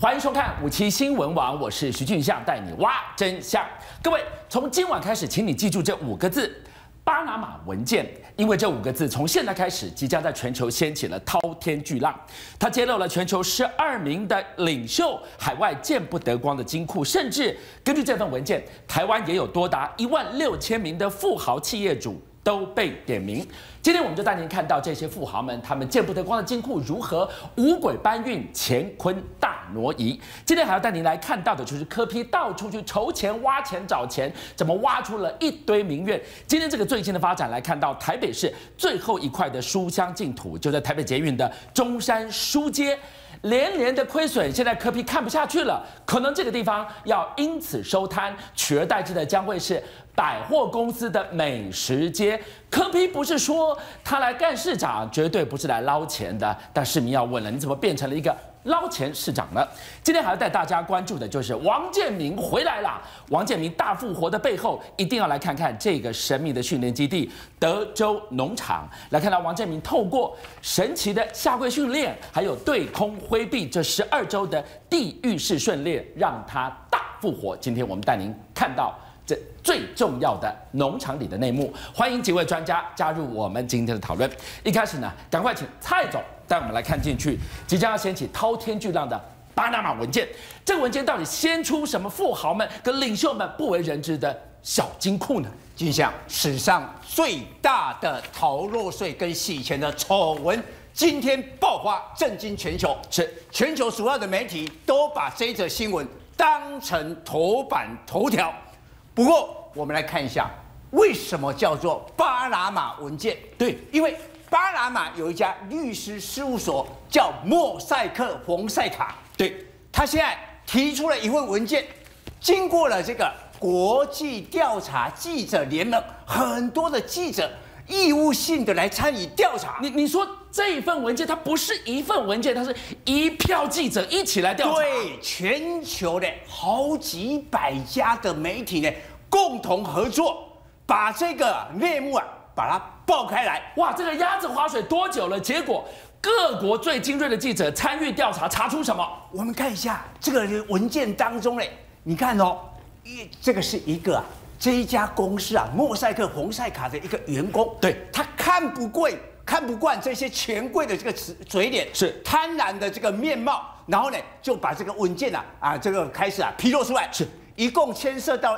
欢迎收看57新闻网，我是徐俊相，带你挖真相。各位，从今晚开始，请你记住这5个字：巴拿马文件。因为这5个字从现在开始，即将在全球掀起了滔天巨浪。它揭露了全球12名的领袖海外见不得光的金库，甚至根据这份文件，台湾也有多达16000名的富豪企业主都被点名。今天我们就带您看到这些富豪们，他们见不得光的金库如何五鬼搬运，乾坤大挪移。今天还要带您来看到的就是柯 P 到处去筹钱、挖钱、找钱，怎么挖出了一堆民怨。今天这个最新的发展来看到，台北市最后一块的书香净土，就在台北捷运的中山书街。连连的亏损，现在柯 P 看不下去了，可能这个地方要因此收摊，取而代之的将会是百货公司的美食街。柯 P 不是说他来干市长，绝对不是来捞钱的，但市民要问了，你怎么变成了一个捞钱市长呢？今天还要带大家关注的就是王建民回来了。王建民大复活的背后，一定要来看看这个神秘的训练基地——德州农场，来看到王建民透过神奇的下跪训练，还有对空挥臂这12周的地狱式训练，让他大复活。今天我们带您看到这最重要的农场里的内幕。欢迎几位专家加入我们今天的讨论。一开始呢，赶快请蔡总带我们来看进去即将要掀起滔天巨浪的巴拿马文件。这个文件到底掀出什么富豪们跟领袖们不为人知的小金库呢？ 就像史上最大的逃漏税跟洗钱的丑闻，今天爆发，震惊全球。 是全球主要的媒体都把这则新闻当成头版头条。不过，我们来看一下，为什么叫做巴拿马文件？ 对， 因为巴拿马有一家律师事务所叫莫塞克冯塞卡。 对， 他现在提出了一份文件，经过了这个国际调查记者联盟，很多的记者义务性的来参与调查。 你说这一份文件，它不是一份文件，它是一票记者一起来调查。 对，全球的好几百家的媒体呢，共同合作，把这个内幕把它爆开来。 哇，这个鸭子划水多久了？结果各国最精锐的记者参与调查，查出什么？ 我们看一下这个文件当中呢，你看哦，这个是一个这一家公司莫塞克冯塞卡的一个员工， 对， 他看不惯这些权贵的这个嘴脸， 是贪婪的这个面貌，然后呢就把这个文件这个开始披露出来， 是一共牵涉到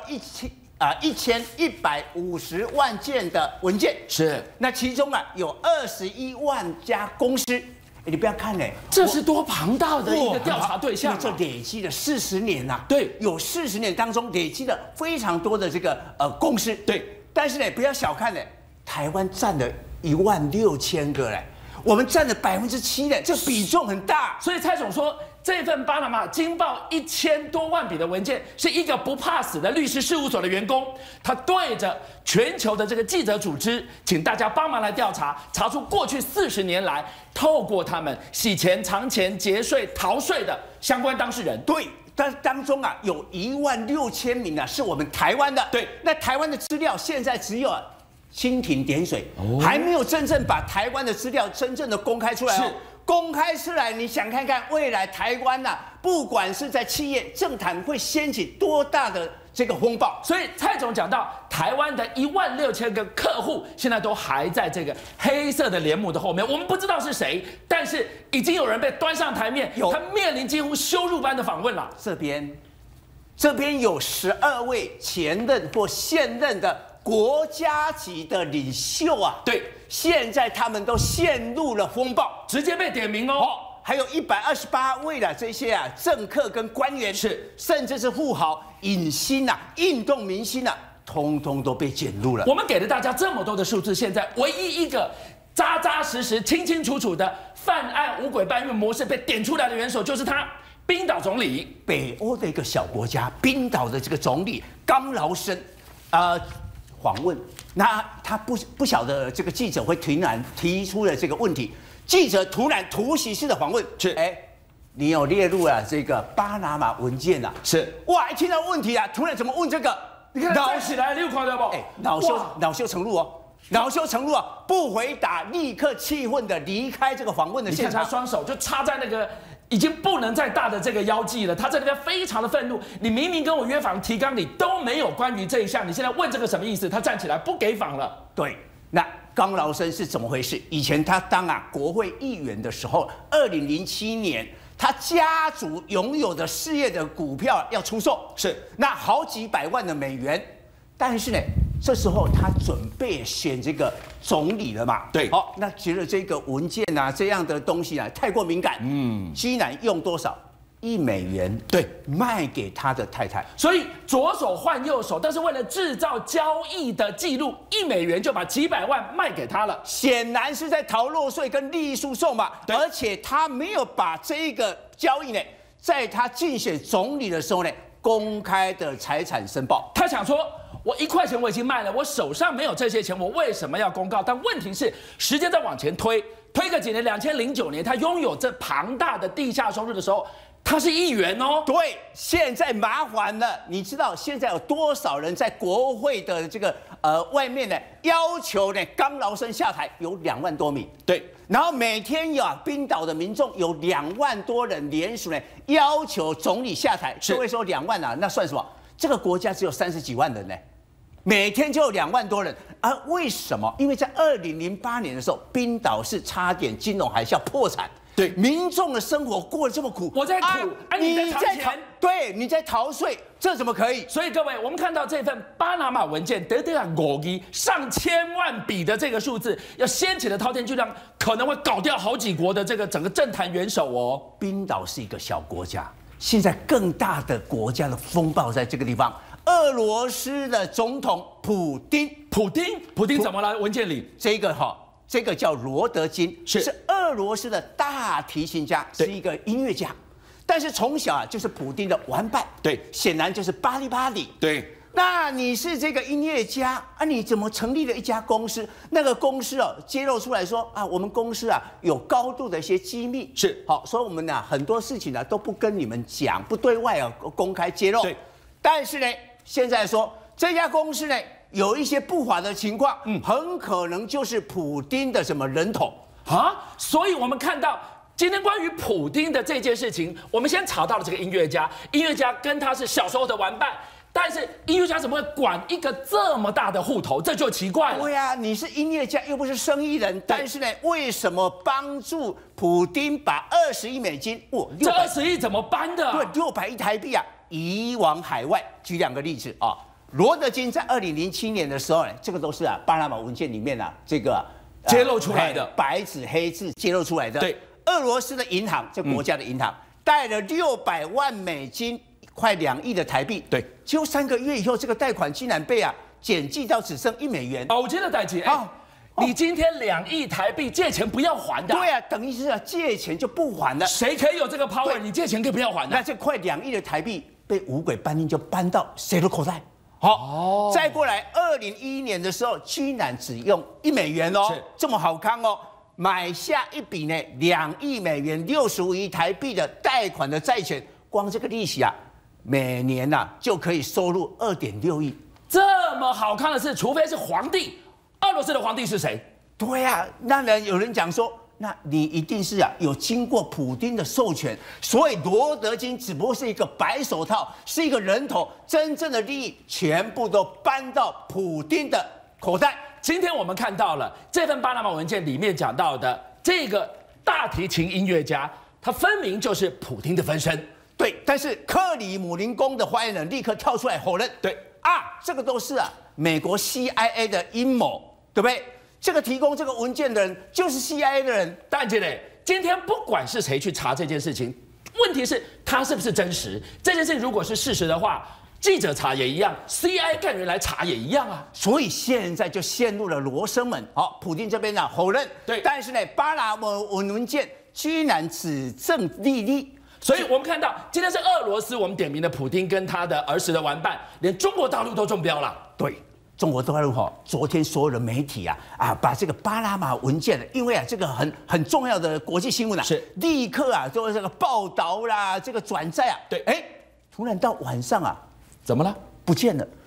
1150万件的文件， 是那其中有21万家公司。你不要看呢， 这是多庞大的一个调查对象， 这累积了40年呐。 对， 有40年当中累积了非常多的这个公司。 对， 但是呢，不要小看呢，台湾占了16000个嘞，我们占了7%嘞，这比重很大。 所以蔡总说，这份巴拿马惊爆1000多万笔的文件，是一个不怕死的律师事务所的员工，他对着全球的这个记者组织，请大家帮忙来调查，查出过去40年来，透过他们洗钱、藏钱、节税、逃税的相关当事人。 对，但当中有16000名是我们台湾的。 对， 那台湾的资料现在只有蜻蜓点水，还没有真正把台湾的资料真正的公开出来。 是。 公开出来，你想看看未来台湾不管是在企业、政坛会掀起多大的这个风暴。 所以蔡总讲到，台湾的16000个客户现在都还在这个黑色的帘幕的后面，我们不知道是谁，但是已经有人被端上台面，他面临几乎羞辱般的访问了。 这边有12位前任或现任的国家级的领袖对， 现在他们都陷入了风暴， 直接被点名哦。 还有128位的这些政客跟官员， 是， 甚至是富豪、影星运动明星通通都被卷入了。 我们给了大家这么多的数字，现在唯一一个扎扎实实、清清楚楚的犯案五鬼搬运模式被点出来的元首，就是他。冰岛总理， 北欧的一个小国家，冰岛的这个总理冈劳森，访问，那他不晓得这个记者会突然提出了这个问题，记者突然突袭式的访问， 是， 你有列入这个巴拿马文件是， 哇，一听到问题突然怎么问这个？ 你看闹起来，你有看到不？ 恼羞成怒哦。恼羞成怒不回答，立刻气愤的离开这个访问的现场， 他双手就插在那个已经不能再大的这个腰际了，他在那边非常的愤怒。你明明跟我约访提纲里都没有关于这一项，你现在问这个什么意思？他站起来不给访了。 对，那刚劳生是怎么回事？以前他当国会议员的时候，2007年。他家族拥有的事业的股票要出售， 是那好几百万的美元，但是呢，这时候他准备选这个总理了嘛？ 对， 好，那觉得这个文件啊这样的东西啊太过敏感，居然用多少？1美元， 对， 卖给他的太太， 所以左手换右手，但是为了制造交易的记录，1美元就把几百万卖给他了， 显然是在逃漏税跟利益输送嘛。而且他没有把这个交易呢，在他竞选总理的时候呢，公开的财产申报。 他想说，我1块钱我已经卖了，我手上没有这些钱，我为什么要公告？但问题是，时间再往前推个几年，2009年，他拥有这庞大的地下收入的时候。他是议员哦， 对，现在麻烦了。你知道现在有多少人在国会的这个外面呢？要求呢刚劳生下台，有2万多名。 对， 然后每天有冰岛的民众有2万多人联署呢，要求总理下台。各位说2万啊，那算什么？这个国家只有30几万人呢，每天就有2万多人。为什么？因为在2008年的时候，冰岛是差点金融海啸破产。对，民众的生活过得这么苦， 我在苦，你在逃钱， 对，你在逃税，这怎么可以？ 所以各位，我们看到这份巴拿马文件，得上千万笔的这个数字，要掀起的滔天巨浪，可能会搞掉好几国的这个整个政坛元首哦。 冰岛是一个小国家，现在更大的国家的风暴在这个地方。俄罗斯的总统普丁怎么了？文件里这个叫罗德金，是俄罗斯的大提琴家，是一个音乐家，但是从小就是普丁的玩伴， 对， 显然就是巴黎， 对。 那你是这个音乐家你怎么成立了一家公司？那个公司揭露出来说我们公司有高度的一些机密， 是好，所以我们很多事情都不跟你们讲，不对外公开揭露。 对， 但是呢，现在说这家公司呢。有一些不法的情况，很可能就是普丁的什么人头所以我们看到今天关于普丁的这件事情，我们先查到了这个音乐家跟他是小时候的玩伴，但是音乐家怎么会管一个这么大的户头？这就奇怪了。 对呀，你是音乐家又不是生意人，但是呢，为什么帮助普丁把20亿美金， 这20亿怎么搬的？ 对，600亿台币移往海外。举2个例子罗德金在2007年的时候呢，这个都是巴拿马文件里面这个揭露出来的， 白纸黑字揭露出来的。 对， 俄罗斯的银行，这国家的银行贷了600万美金，快2亿的台币。 对， 结果3个月以后，这个贷款竟然被减记到只剩1美元。 我记得代姐你今天2亿台币借钱不要还的？ 对等于是借钱就不还了。 谁可以有这个 power？你借钱可以不要还的？ 那这快2亿的台币被五鬼搬运，就搬到谁的口袋？再过来，2011年的时候，居然只用1美元这么好康买下一笔呢2亿美元65亿台币的贷款的债权，光这个利息每年就可以收入2.6亿。 这么好康的事，除非是皇帝，俄罗斯的皇帝是谁？ 对那有人讲说。那你一定是有经过普丁的授权，所以罗德金只不过是一个白手套，是一个人头，真正的利益全部都搬到普丁的口袋。 今天我们看到了这份巴拿马文件里面讲到的这个大提琴音乐家，他分明就是普丁的分身。 对，但是克里姆林宫的发言人立刻跳出来否认。 对这个都是美国 CIA 的阴谋，对不对？这个提供这个文件的人就是 CIA 的人。 但姐嘞，今天不管是谁去查这件事情，问题是他是不是真实？这件事情如果是事实的话，记者查也一样 ，CIA 干员来查也一样所以现在就陷入了罗生门。普丁这边否认， 对， 但是呢，巴拿马文件居然指证莉莉。 所以我们看到今天是俄罗斯，我们点名的普丁跟他的儿时的玩伴，连中国大陆都中标了。 对。中国大陆昨天所有的媒体把这个巴拿马文件，因为这个很重要的国际新闻是立刻做这个报道啦，这个转载对， 突然到晚上怎么了？ 不见了，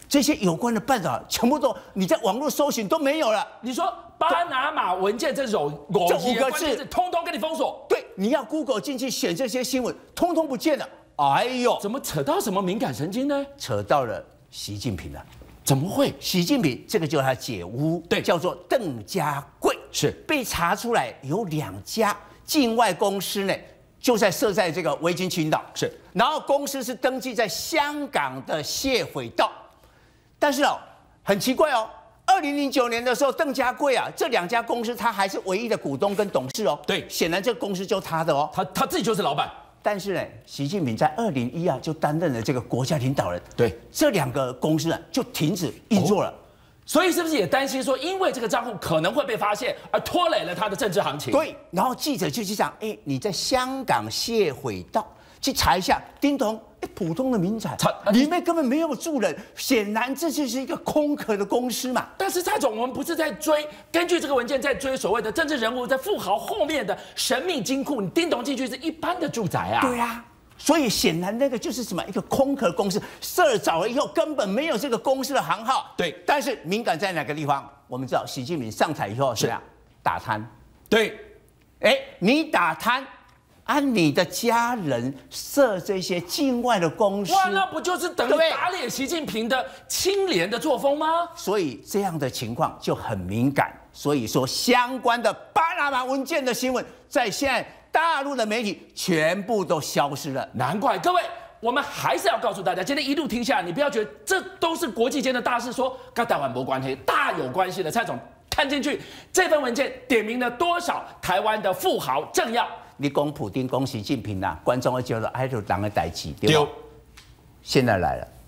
这些有关的报道全部都你在网络搜寻都没有了。 你说巴拿马文件这种这5个字， 通通给你封锁。 对，你要 Google 进去选这些新闻，通通不见了。哎呦， 怎么扯到什么敏感神经呢？ 扯到了习近平了。 怎么会？ 习近平这个就是他姐夫， 对， 叫做邓家贵， 是被查出来有2家境外公司呢，就在设在这个维京群岛， 是， 然后公司是登记在香港的谢斐道，但是哦，很奇怪哦，2009年的时候，邓家贵啊，这2家公司他还是唯一的股东跟董事哦， 对， 显然这个公司就他的哦， 他自己就是老板。 但是呢，习近平在2012啊就担任了这个国家领导人， 对， 这2个公司啊就停止运作了。 所以是不是也担心说，因为这个账户可能会被发现，而拖累了他的政治行情？ 对，然后记者就去讲，你在香港谢斐道去查一下，叮咚，普通的民宅，里面根本没有住人，显然这就是一个空壳的公司嘛。 但是蔡总，我们不是在追，根据这个文件在追所谓的政治人物在富豪后面的神秘金库，你叮咚进去是一般的住宅啊。 对啊。所以显然那个就是什么一个空壳公司，设早了以后根本没有这个公司的行号。 对， 但是敏感在哪个地方？我们知道习近平上台以后是啊打贪。 对， 你打贪，你的家人设这些境外的公司， 哇，那不就是等于打脸习近平的清廉的作风吗？ 所以这样的情况就很敏感。所以说相关的巴拿马文件的新闻，在现在大陆的媒体全部都消失了。 难怪各位，我们还是要告诉大家，今天一路听下来，你不要觉得这都是国际间的大事，说跟台湾没关系，大有关系的。蔡总看进去，这份文件点名了多少台湾的富豪政要？ 你讲普丁，讲习近平啊，观众会觉得哎，就当个代志，对吧？现在来了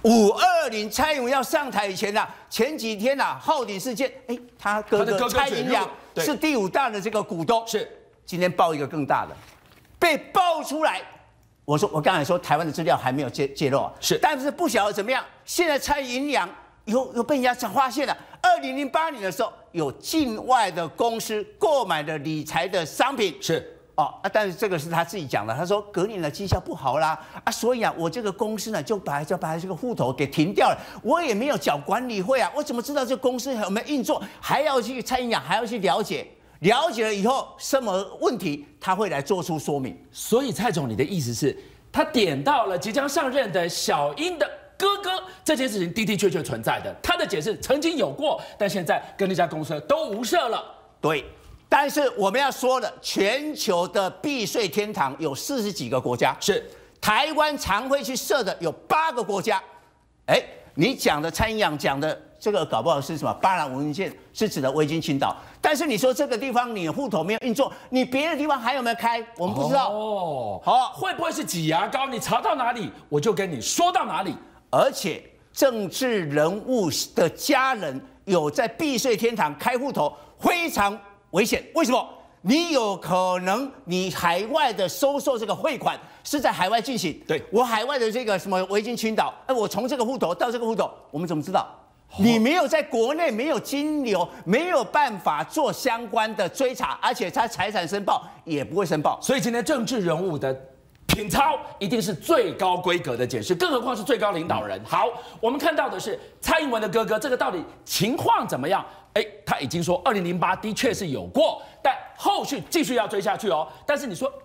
，520蔡英文要上台以前啊，前几天啊，浩鼎事件，他哥哥蔡英阳是第5大的这个股东， 是。 今天爆一个更大的，被爆出来。我刚才说台湾的资料还没有揭露， 是， 但是不晓得怎么样。现在蔡英阳有被人家发现了，2008年的时候有境外的公司购买的理财的商品， 是但是这个是他自己讲的，他说隔年的绩效不好啦，所以啊，我这个公司呢就把这个户头给停掉了，我也没有缴管理费啊，我怎么知道这公司有没有运作？还要去蔡英阳还要去了解了以后什么问题，他会来做出说明。 所以蔡总，你的意思是，他点到了即将上任的小英的哥哥，这件事情的的确确存在的。他的解释曾经有过，但现在跟那家公司都无涉了。 对，但是我们要说的，全球的避税天堂有40几个国家， 是台湾常会去设的有8个国家。你讲的蔡英阳讲的这个搞不好是什么巴拿马文件是指的维京群岛，但是你说这个地方你户头没有运作，你别的地方还有没有开？我们不知道。 会不会是挤牙膏？你查到哪里，我就跟你说到哪里。 而且政治人物的家人有在避税天堂开户头，非常危险。为什么？你有可能你海外的收受这个汇款是在海外进行， 对， 我海外的这个什么维京群岛，我从这个户头到这个户头，我们怎么知道？你没有在国内没有金流，没有办法做相关的追查，而且他财产申报也不会申报。 所以今天政治人物的品操一定是最高规格的检视，更何况是最高领导人。好，我们看到的是蔡英文的哥哥，这个到底情况怎么样？他已经说2008的确是有过，但后续继续要追下去哦。但是你说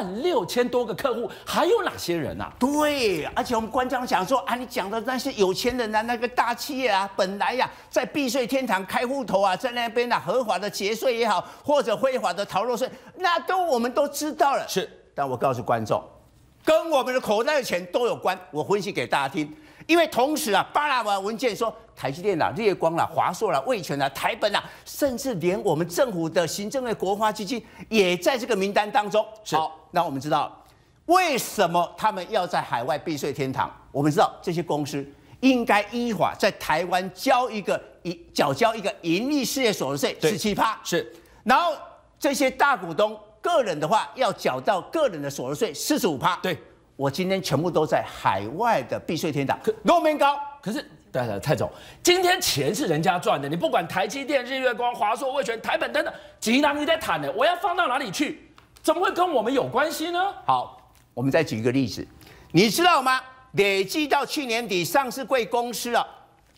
16000多个客户，还有哪些人啊？ 对，而且我们官方讲说你讲的那些有钱人啊，那个大企业啊，本来在避税天堂开户头啊，在那边合法的节税也好，或者非法的逃漏税，那我们都知道了。 是， 但我告诉观众，跟我们的口袋的钱都有关。我分析给大家听。因为同时巴拿马文件说，台积电烈光华硕味全台本甚至连我们政府的行政院国发基金也在这个名单当中。好，那我们知道为什么他们要在海外避税天堂？我们知道这些公司应该依法在台湾缴交一个盈利事业所得税17%， 是， 然后这些大股东个人的话要缴到个人的所得税45%。 对。 我今天全部都在海外的避税天堂，都没高。 可是，蔡总，今天钱是人家赚的，你不管台积电、日月光、华硕、味全、台本等等，几囊你在谈的，我要放到哪里去？怎么会跟我们有关系呢？ 好，我们再举一个例子，你知道吗？累计到去年底，上市柜公司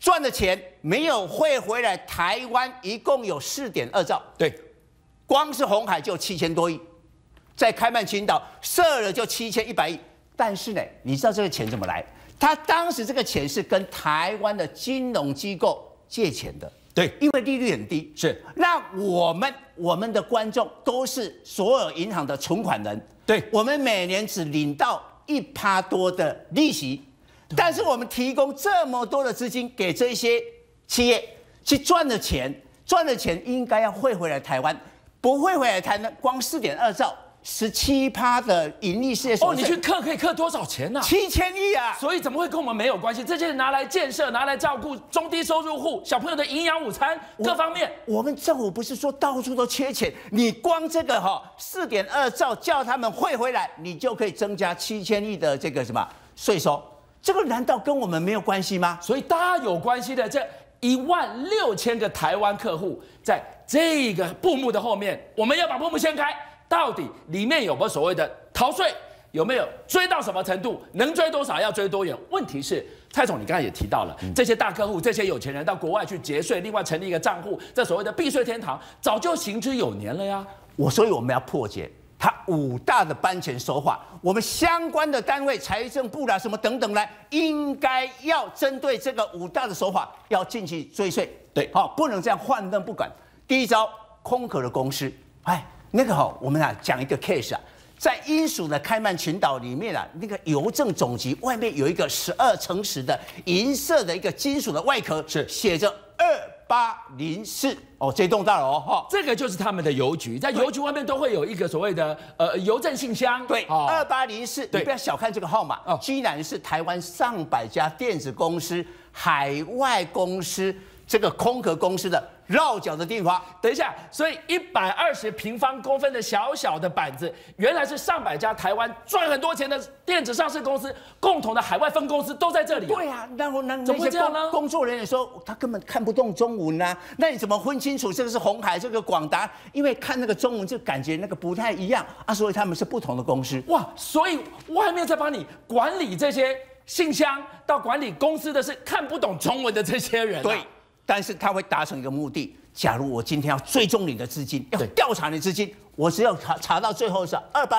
赚的钱没有汇回来，台湾一共有4.2兆， 对， 光是鸿海就7000多亿，在开曼群岛设了就7100亿。但是呢，你知道这个钱怎么来？他当时这个钱是跟台湾的金融机构借钱的， 对， 因为利率很低。 是， 那我们的观众都是所有银行的存款人， 对， 我们每年只领到1%多的利息。但是我们提供这么多的资金给这些企业去赚的钱应该要汇回来台湾，不汇回来台湾，光4.2兆，17%的盈利事业所得税。 哦，你去课可以课多少钱呢 ？7000亿啊！ 所以怎么会跟我们没有关系？这些拿来建设，拿来照顾中低收入户小朋友的营养午餐各方面。 我们政府不是说到处都缺钱，你光这个4.2兆叫他们汇回来，你就可以增加7000亿的这个什么税收。这个难道跟我们没有关系吗？ 所以大家有关系的这16000个台湾客户，在这个布幕的后面，我们要把布幕掀开，到底里面有没有所谓的逃税，有没有追到什么程度，能追多少，要追多远？问题是，蔡总，你刚才也提到了，这些大客户、这些有钱人到国外去节税，另外成立一个账户，这所谓的避税天堂，早就行之有年了呀。 所以我们要破解它5大的搬钱手法，我们相关的单位，财政部啦什么等等来，应该要针对这个5大的手法要进去追税。 对， 不能这样换灯不管。第一招，空壳的公司，我们讲一个 case 啊，在英属的开曼群岛里面啊，那个邮政总局外面有一个12×10的银色的一个金属的外壳， 是写着2804这栋大楼这个就是他们的邮局，在邮局外面都会有一个所谓的邮政信箱， 对，2804，你不要小看这个号码，居然是台湾上百家电子公司、海外公司这个空壳公司的落脚的地方。 等一下，所以120平方公分的小小的板子，原来是上百家台湾赚很多钱的电子上市公司共同的海外分公司都在这里。 对啊，那怎么会这样呢？ 工作人员说他根本看不懂中文啊，那你怎么分清楚这个是鸿海，这个广达？因为看那个中文就感觉那个不太一样啊，所以他们是不同的公司。 哇，所以外面在帮你管理这些信箱，到管理公司的是看不懂中文的这些人。 对。但是他会达成一个目的。假如我今天要追踪你的资金，要调查你的资金，我只要查到最后是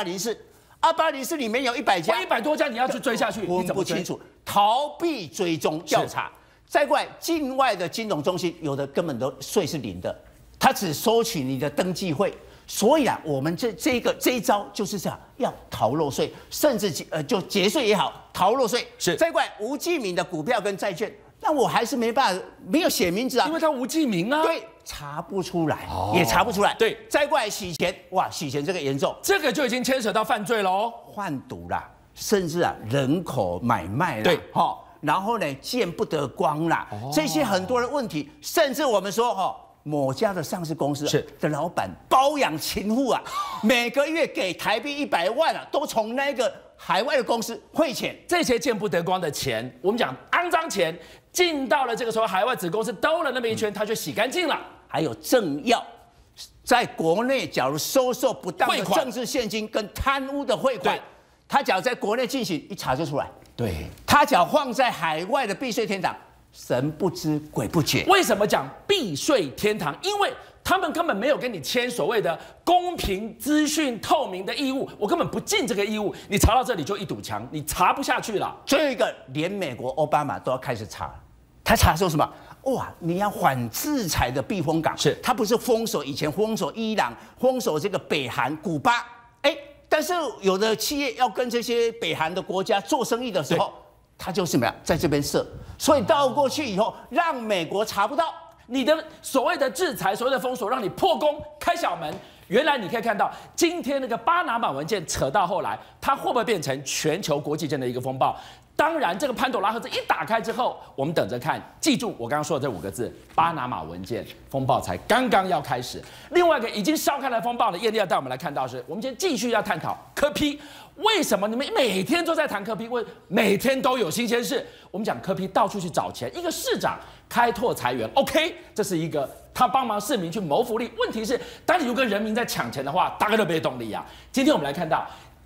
2804里面有100家 ，100多家你要去追下去， 你怎么清楚？逃避追踪调查。再过来，境外的金融中心有的根本都税是0的，他只收取你的登记费。所以我们这一招就是这样，要逃漏税，甚至就节税也好，逃漏税。 是。 再过来，无记名的股票跟债券。那我还是没办法，没有写名字啊， 因为他无记名啊， 对，查不出来，也查不出来。 对， 再过来洗钱，哇，洗钱这个严重， 这个就已经牵扯到犯罪喽， 贩毒啦，甚至人口买卖啦， 对， 然后呢，见不得光啦，这些很多的问题，甚至我们说某家的上市公司的老板包养情妇啊，每个月给台币100万啊，都从那个海外的公司汇钱， 这些见不得光的钱，我们讲肮脏钱。进到了这个时候，海外子公司兜了那么一圈，他就洗干净了。 还有政要在国内，假如收受不当的政治现金跟贪污的汇款，他只要在国内进行一查就出来。 对， 他只要放在海外的避税天堂，神不知鬼不觉。 为什么讲避税天堂？因为他们根本没有跟你签所谓的公平、资讯透明的义务，我根本不尽这个义务，你查到这里就一堵墙，你查不下去了。 这个连美国奥巴马都要开始查。他查说什么？哇，你要反制裁的避风港， 是他不是封锁以前封锁伊朗、封锁这个北韩、古巴，但是有的企业要跟这些北韩的国家做生意的时候，他就是什么呀，在这边设，所以倒过去以后，让美国查不到你的所谓的制裁、所谓的封锁，让你破功开小门。原来你可以看到，今天那个巴拿马文件扯到后来，它会不会变成全球国际间的一个风暴？当然，这个潘朵拉盒子一打开之后，我们等着看。记住我刚刚说的这5个字：巴拿马文件风暴才刚刚要开始。另外一个已经烧开了风暴的，艳丽要带我们来看到是，我们今天继续要探讨柯 P。为什么你们每天都在谈柯 P？ 每天都有新鲜事。我们讲柯 P 到处去找钱，一个市长开拓财源 ，OK， 这是一个他帮忙市民去谋福利。问题是，当你如果人民在抢钱的话，大概都没动力啊。今天我们来看到。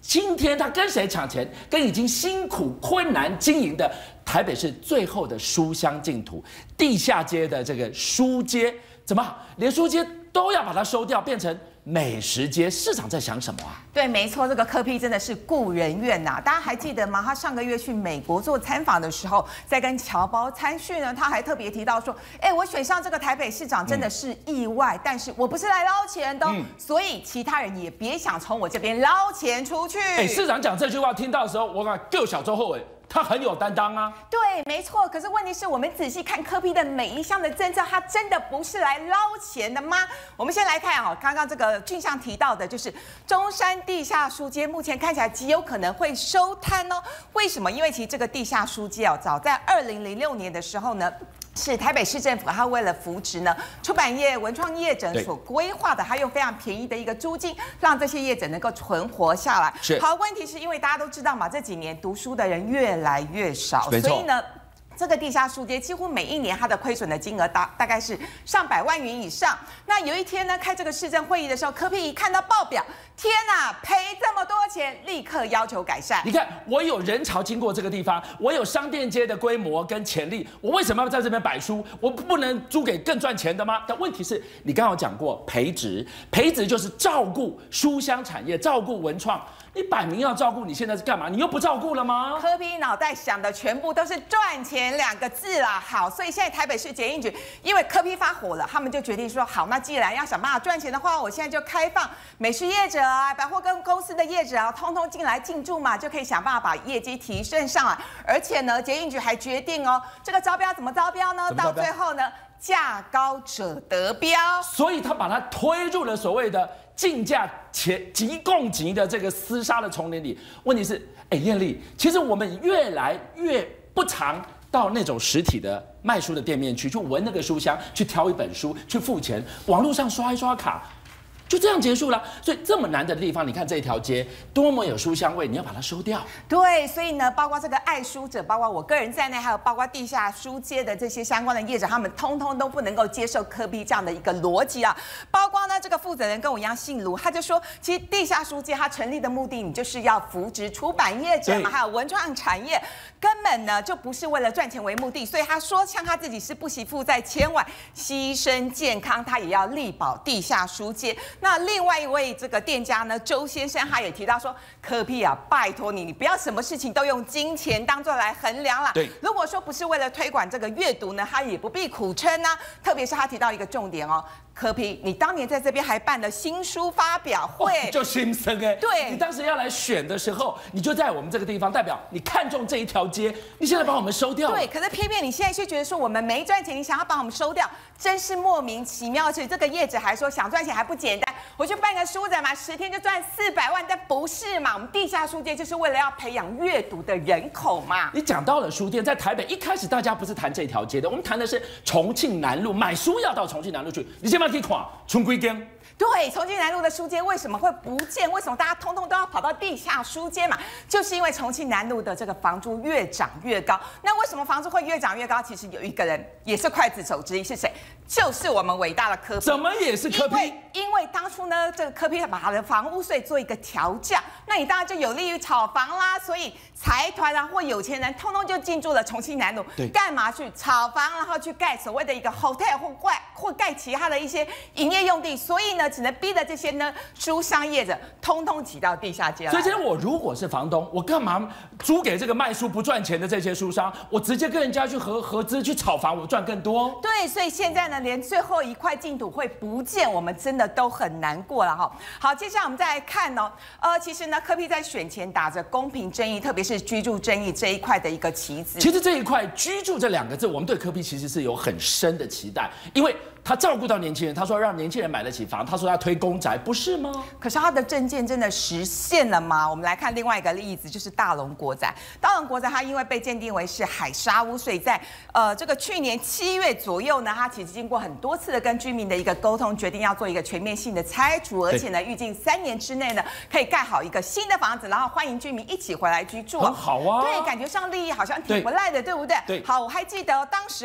今天他跟谁抢钱？跟已经辛苦困难经营的台北市最后的书香净土地下街的这个书街，怎么连书街都要把它收掉，变成美食街？市长在想什么啊？ 对，没错，这个柯 P 真的是顾人怨呐、大家还记得吗？他上个月去美国做参访的时候，在跟侨胞参叙呢，他还特别提到说，我选上这个台北市长真的是意外，但是我不是来捞钱的、所以其他人也别想从我这边捞钱出去。 市长讲这句话听到的时候，我感觉小周后他很有担当啊。 对，没错。可是问题是我们仔细看柯 P 的每一项的政策，他真的不是来捞钱的吗？我们先来看刚刚这个俊相提到的，就是中山地下书街，目前看起来极有可能会收摊哦。为什么？因为其实这个地下书街早在2006年的时候呢，是台北市政府它为了扶植呢出版业、文创业者所规划的，它用非常便宜的一个租金，让这些业者能够存活下来。好，问题是因为大家都知道嘛，这几年读书的人越来越少，所以呢，这个地下书街几乎每一年它的亏损的金额大概是上百万元以上。那有一天呢，开这个市政会议的时候，柯 P 一看到报表，天哪，赔这么多钱，立刻要求改善。 你看，我有人潮经过这个地方，我有商店街的规模跟潜力，我为什么要在这边摆书？我不能租给更赚钱的吗？但问题是你刚刚有讲过培植就是照顾书香产业，照顾文创。你摆明要照顾，你现在是干嘛？你又不照顾了吗？ 柯 P 脑袋想的全部都是赚钱2个字啦。好，所以现在台北市检验局因为柯 P 发火了，他们就决定说，好，那既然要想办法赚钱的话，我现在就开放美食业者啊、百货公司的业者啊，通通进来进驻嘛，就可以想办法把业绩提升上来。而且呢，检验局还决定这个招标怎么招标呢？到最后呢，价高者得标。 所以他把它推入了所谓的竞价即供给的这个厮杀的丛林里。问题是，艳丽，其实我们越来越不常到那种实体的卖书的店面去闻那个书香，去挑一本书，去付钱，网络上刷一刷卡。就这样结束了。所以这么难的地方，你看这条街多么有书香味，你要把它收掉。 对，所以呢，包括这个爱书者，包括我个人在内，还有包括地下书街的这些相关的业者，他们通通都不能够接受柯 P 这样的一个逻辑啊。包括呢，这个负责人跟我一样姓卢，他就说，其实地下书街它成立的目的，你就是要扶植出版业者嘛，还有文创产业，根本呢就不是为了赚钱为目的。所以他说，像他自己是不惜负债千万，牺牲健康，他也要力保地下书街。那另外一位这个店家呢，周先生他也提到说，柯 P 啊，拜托你不要什么事情都用金钱当作来衡量啦。 对， 如果说不是为了推广这个阅读呢，他也不必苦撑啊。特别是他提到一个重点柯 P， 你当年在这边还办了新书发表会， 就心生对，你当时要来选的时候，你就在我们这个地方，代表你看中这一条街，你现在把我们收掉了。 对，可是偏偏你现在却觉得说我们没赚钱，你想要把我们收掉，真是莫名其妙。而且这个业者还说想赚钱还不简单，我去办个书展嘛，10天就赚400万，但不是嘛？我们地下书店就是为了要培养阅读的人口嘛。 你讲到了书店，在台北一开始大家不是谈这条街的，我们谈的是重庆南路，买书要到重庆南路去，你先把可以看春归间。 对，重庆南路的书街为什么会不见？为什么大家通通都要跑到地下书街嘛？就是因为重庆南路的这个房租越涨越高。那为什么房租会越涨越高？其实有一个人也是刽子手之一，是谁？就是我们伟大的柯 P。 怎么也是柯 P？ 因为当初呢，这个柯 P 把他的房屋税做一个调降，那你当然就有利于炒房啦。所以财团啊或有钱人通通就进驻了重庆南路，干嘛去炒房，然后去盖所谓的一个 hotel 或盖其他的一些营业用地。所以呢，只能逼的这些呢书商业者通通挤到地下街来。 所以今天我如果是房东，我干嘛租给这个卖书不赚钱的这些书商？我直接跟人家去合资去炒房，我赚更多。 对，所以现在呢，连最后一块净土会不见，我们真的都很难过了哈。好，接下来我们再来看其实呢，柯 P 在选前打着公平正义，特别是居住正义这一块的一个旗子。 其实这一块居住这2个字，我们对柯 P 其实是有很深的期待，因为他照顾到年轻人，他说让年轻人买得起房，他说他推公宅，不是吗？ 可是他的政见真的实现了吗？我们来看另外一个例子，就是大龙国宅。大龙国宅它因为被鉴定为是海砂屋，所以在这个去年7月左右呢，它其实经过很多次的跟居民的一个沟通，决定要做一个全面性的拆除，而且呢，预计3年之内呢，可以盖好一个新的房子，然后欢迎居民一起回来居住。 很好啊， 对，感觉上利益好像挺不赖的，对不对？ 对。 好，我还记得当时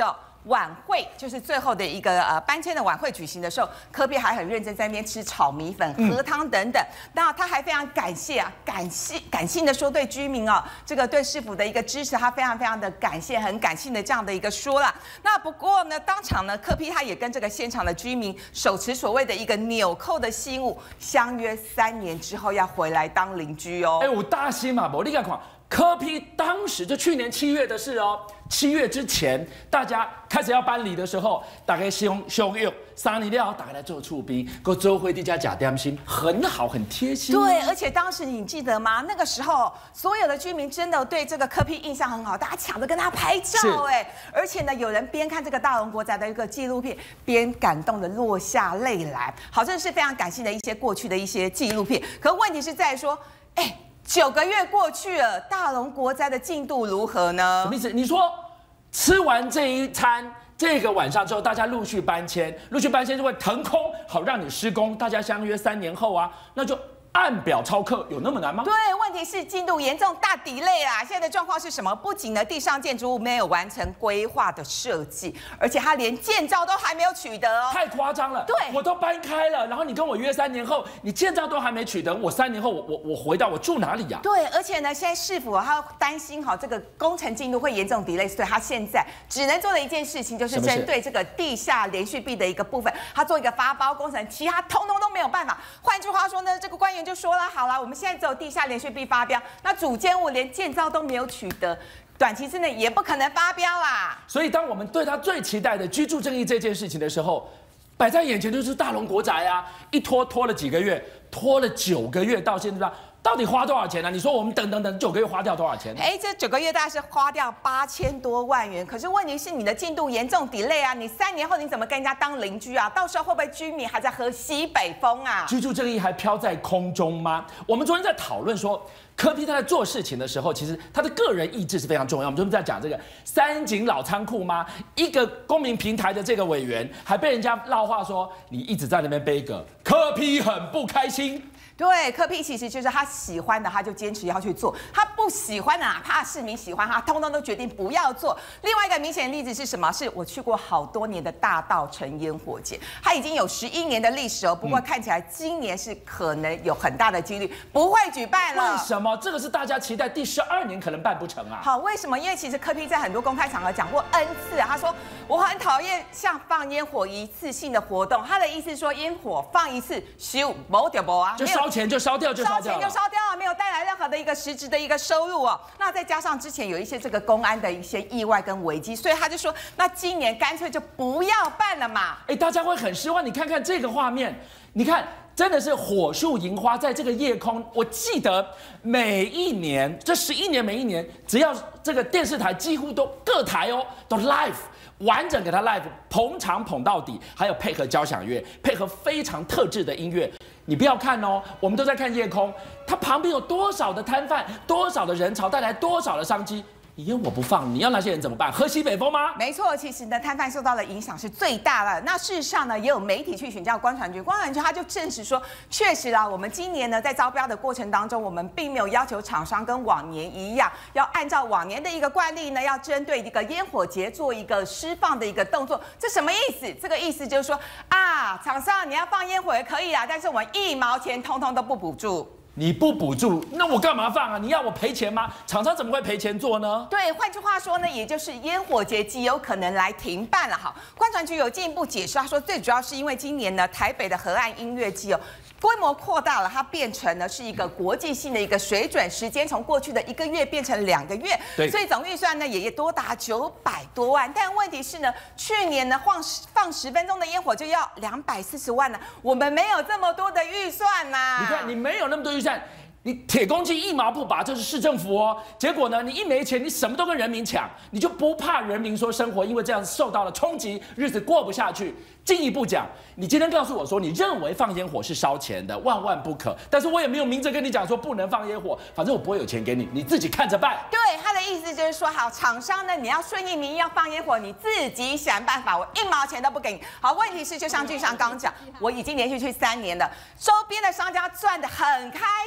晚会，就是最后的一个搬迁的晚会举行的时候，柯 P 还很认真在那边吃炒米粉、喝汤等等。那他还非常感性的说对居民哦，这个对市府的一个支持，他非常的感谢，很感性的这样的一个说啦。那不过呢，当场呢，柯 P 他也跟这个现场的居民手持所谓的一个纽扣的信物，相约3年之后要回来当邻居哦。 哎，我大心嘛，我立刻看柯 P 当时就去年7月的事哦。7月之前，大家开始要搬离的时候，大概相约3年了，大家来做厝边，搁做回地家假点心，很好，很贴心。 对，而且当时你记得吗？那个时候所有的居民真的对这个柯 P 印象很好，大家抢着跟他拍照哎，而且呢，有人边看这个大龙国宅的一个纪录片，边感动的落下泪来。好，这是非常感性的一些过去的一些纪录片。可问题是在说，哎，9个月过去了，大龙国宅的进度如何呢？ 什么意思？你说吃完这一餐，这个晚上之后，大家陆续搬迁就会腾空，好让你施工。大家相约3年后啊，那就按表超课，有那么难吗？ 对，问题是进度严重大delay啦。现在的状况是什么？不仅呢地上建筑物没有完成规划的设计，而且它连建造都还没有取得哦， 太夸张了。 对， 我都搬开了，然后你跟我约3年后，你建造都还没取得，我3年后我回到我住哪里呀？ 对，而且呢，现在市府他担心这个工程进度会严重 delay， 所以他现在只能做的一件事情就是针对这个地下连续壁的一个部分，他做一个发包工程，其他通通都没有办法。换句话说呢，这个官员就说了，好了，我们现在只有地下连续壁发标，那主建物连建造都没有取得，短期之内也不可能发标啦。所以，当我们对他最期待的居住正义这件事情的时候，摆在眼前就是大龙国宅啊，一拖了几个月，拖了9个月，到现在到底花多少钱呢？你说我们等9个月花掉多少钱？ 哎，这9个月大概是花掉8000多万元。可是问题是你的进度严重 delay 啊，你3年后你怎么跟人家当邻居啊？到时候会不会居民还在喝西北风啊？ 居住正义还飘在空中吗？我们昨天在讨论说，柯 P 他在做事情的时候，其实他的个人意志是非常重要。我们昨天在讲这个三井老仓库吗？一个公民平台的这个委员还被人家闹话说，你一直在那边背个柯 P 很不开心。 对，柯 P 其实就是他喜欢的，他就坚持要去做；他不喜欢的，哪怕市民喜欢他，通通都决定不要做。另外一个明显的例子是什么？是我去过好多年的大稻埕烟火节，它已经有11年的历史哦。不过看起来今年是可能有很大的几率不会举办了。 为什么？这个是大家期待第12年可能办不成啊。 好，为什么？因为其实柯 P 在很多公开场合讲过 N 次啊，他说我很讨厌像放烟火一次性的活动。他的意思是说，烟火放一次，咻，没掉不啊， 就烧钱就烧掉就烧掉了， 没有带来任何的一个实质的一个收入哦。那再加上之前有一些这个公安的一些意外跟危机，所以他就说，那今年干脆就不要办了嘛。 哎，大家会很失望。你看看这个画面，你看真的是火树银花在这个夜空。我记得每一年这11年，每一年只要这个电视台几乎都各台哦都 live。完整给它 live 捧场捧到底，还有配合交响乐，配合非常特制的音乐。你不要看哦，我们都在看夜空，它旁边有多少的摊贩，多少的人潮，带来多少的商机。你烟火不放，你要那些人怎么办？喝西北风吗？ 没错，其实呢，摊贩受到的影响是最大的。那事实上呢，也有媒体去请教观传局，观传局他就证实说，确实啦，我们今年呢在招标的过程当中，我们并没有要求厂商跟往年一样，要按照往年的一个惯例呢，要针对一个烟火节做一个释放的一个动作。这什么意思？这个意思就是说啊，厂商你要放烟火也可以啦，但是我们1毛钱通通都不补助。 你不补助，那我干嘛放啊？你要我赔钱吗？厂商怎么会赔钱做呢？ 对，换句话说呢，也就是烟火节极有可能来停办了。好，观传局有进一步解释，他说最主要是因为今年呢，台北的河岸音乐季规模扩大了，它变成呢是一个国际性的一个水准，时间从过去的1个月变成2个月，所以总预算呢也多达900多万。但问题是呢，去年呢放10分钟的烟火就要240万呢，我们没有这么多的预算呐。 你看，你没有那么多预算。你铁公鸡1毛不拔，这是市政府哦。结果呢，你一没钱，你什么都跟人民抢，你就不怕人民说生活因为这样受到了冲击，日子过不下去。进一步讲，你今天告诉我说，你认为放烟火是烧钱的，万万不可。但是我也没有明着跟你讲说不能放烟火，反正我不会有钱给你，你自己看着办。 对，他的意思就是说，好，厂商呢，你要顺应民意要放烟火，你自己想办法，我1毛钱都不给你。好，问题是就像俊相刚讲，我已经连续去3年了，周边的商家赚得很开心。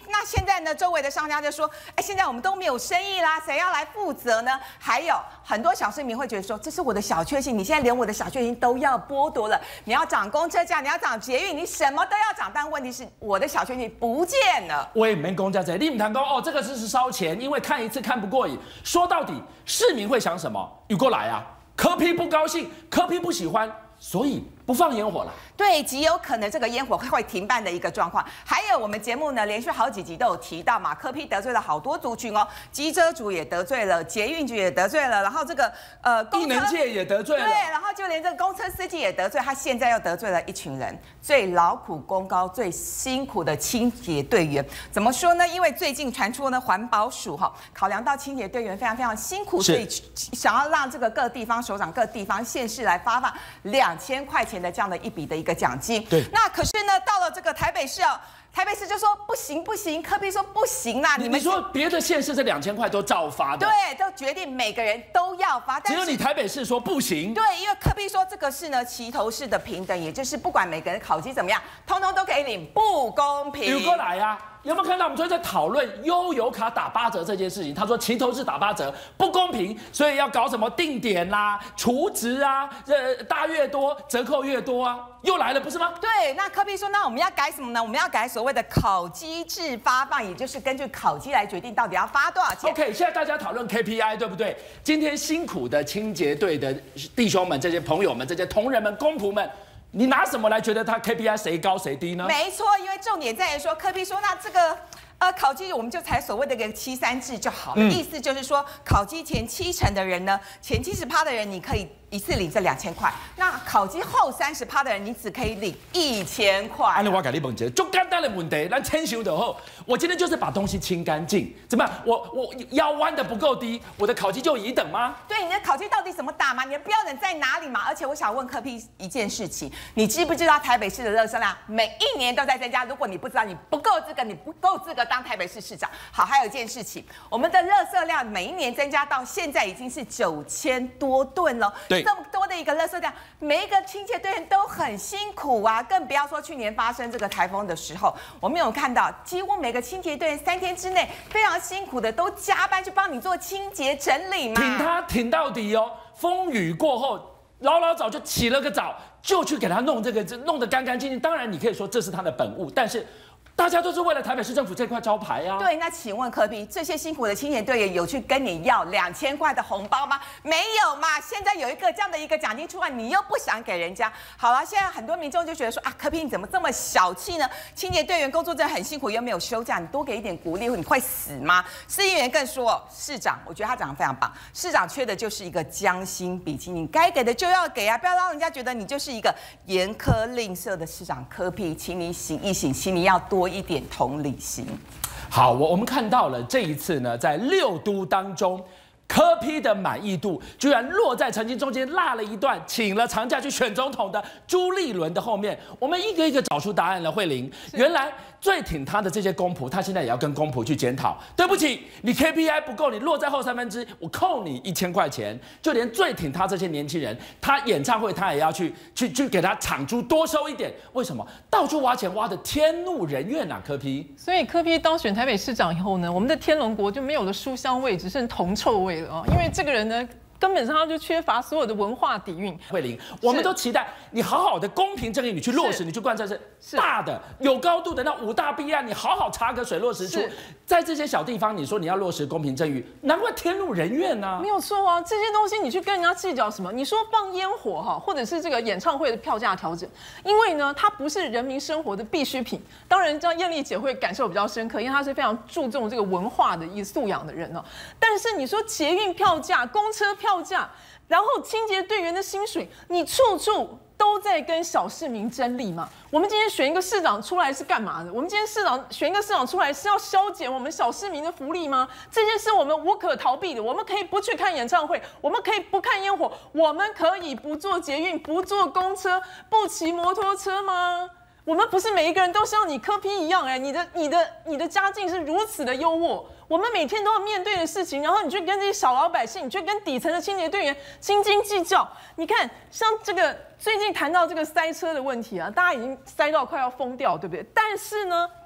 那现在呢，周围的商家就说，哎，现在我们都没有生意啦，谁要来负责呢？还有很多小市民会觉得说，这是我的小确幸，你现在连我的小确幸都要剥夺了，你要涨公车价，你要涨捷运，你什么都要涨，但问题是我的小确幸不见了。 我也没公家在，你们谈说哦，这个是烧钱，因为看一次看不过瘾。说到底，市民会想什么？雨过来啊，柯 P 不高兴，柯 P 不喜欢，所以不放烟火了。 对，极有可能这个烟火会停办的一个状况。还有我们节目呢，连续好几集都有提到嘛，柯 P 得罪了好多族群哦，机车族也得罪了，捷运局也得罪了，然后这个艺能界也得罪了， 对，然后就连这个公车司机也得罪，他现在又得罪了一群人，最劳苦功高、最辛苦的清洁队员。怎么说呢？因为最近传出呢，环保署考量到清洁队员非常非常辛苦，所以想要让这个各地方首长、各地方县市来发放2000块钱的这样的一笔的一个奖金。 对， 那可是呢，到了这个台北市哦。台北市就说不行不行，柯 P 说不行啦， 你说别的县市这2000块都照发的， 对，都决定每个人都要发， 只有你台北市说不行。 对，因为柯 P 说这个是呢齐头式的平等，也就是不管每个人考绩怎么样，通通都可以领，不公平。 雨过来呀、有没有看到我们昨天在讨论悠游卡打8折这件事情？他说齐头式打8折不公平，所以要搞什么定点啦、储值啊，大越多折扣越多啊，又来了不是吗？ 对，那柯 P 说，那我们要改什么呢？我们要改所谓的考绩制发放，也就是根据考绩来决定到底要发多少钱。 OK， 现在大家讨论 KPI 对不对？今天辛苦的清洁队的弟兄们、这些朋友们、这些同仁们、公仆们。你拿什么来觉得他 KPI 谁高谁低呢？ 没错，因为重点在于说，柯 P 说那这个考绩我们就采所谓的一个7-3制就好了，意思就是说，考绩前70%的人呢，前70%的人你可以一次领这2000块，那考绩后30%的人你只可以领1000块。 按照我给你问一个最简单的问题，咱签修的后，我今天就是把东西清干净，怎么样？我腰弯的不够低，我的考绩就乙等吗？ 对，你的考绩到底怎么打嘛？你的标准在哪里嘛？而且我想问柯 P 一件事情，你知不知道台北市的垃圾量每一年都在增加？如果你不知道，你不够资格，你不够资格当台北市市长。好，还有一件事情，我们的垃圾量每一年增加到现在已经是9000多吨了。 对。 这么多的一个垃圾量，每一个清洁队员都很辛苦啊，更不要说去年发生这个台风的时候，我们有看到几乎每个清洁队员3天之内非常辛苦的都加班去帮你做清洁整理嘛， 挺他挺到底哦，风雨过后，老早就起了个早，就去给他弄这个，弄得干干净净。当然，你可以说这是他的本务，但是。大家都是为了台北市政府这块招牌啊！ 对，那请问柯 P， 这些辛苦的清洁队员有去跟你要2000块的红包吗？没有嘛！现在有一个这样的一个奖金出来，你又不想给人家。好了，现在很多民众就觉得说啊，柯 P 你怎么这么小气呢？清洁队员工作真的很辛苦，又没有休假，你多给一点鼓励，你会死吗？市议员更说，市长，我觉得他讲得非常棒，市长缺的就是一个将心比心，你该给的就要给啊，不要让人家觉得你就是一个严苛吝啬的市长。柯 P， 请你醒一醒，请你要多一点同理心。 好，我们看到了这一次呢，在6都当中，柯 P 的满意度居然落在曾经中间落了一段，请了长假去选总统的朱立伦的后面。我们一个一个找出答案了，慧玲，原来最挺他的这些公仆，他现在也要跟公仆去检讨。对不起，你 KPI 不够，你落在后3%，我扣你1000块钱。就连最挺他这些年轻人，他演唱会他也要去给他场租多收一点。为什么？到处挖钱，挖的天怒人怨啊！柯 P。 所以柯 P 当选台北市长以后呢，我们的天龙国就没有了书香味，只剩铜臭味了啊！因为这个人呢，根本上他就缺乏所有的文化底蕴。 慧玲，我们都期待你好好的公平正义，你去落实，你去贯彻是大的、有高度的那5大弊案，你好好查个水落石出。在这些小地方，你说你要落实公平正义，难怪天怒人怨啊！ 没有错啊，这些东西你去跟人家计较什么？你说放烟火哈，或者是这个演唱会的票价调整，因为呢，它不是人民生活的必需品。当然，这样燕丽姐会感受比较深刻，因为她是非常注重这个文化的一个素养的人哦。但是你说捷运票价、公车票价，然后清洁队员的薪水，你处处都在跟小市民争利嘛？我们今天选一个市长出来是干嘛的？我们今天选一个市长出来是要削减我们小市民的福利吗？这件事我们无可逃避的。我们可以不去看演唱会，我们可以不看烟火，我们可以不坐捷运、不坐公车、不骑摩托车吗？我们不是每一个人都像你柯 P 一样，你的家境是如此的优渥。我们每天都要面对的事情，然后你去跟这些小老百姓，你去跟底层的清洁队员斤斤计较。你看，像这个最近谈到这个塞车的问题啊，大家已经塞到快要疯掉，对不对？但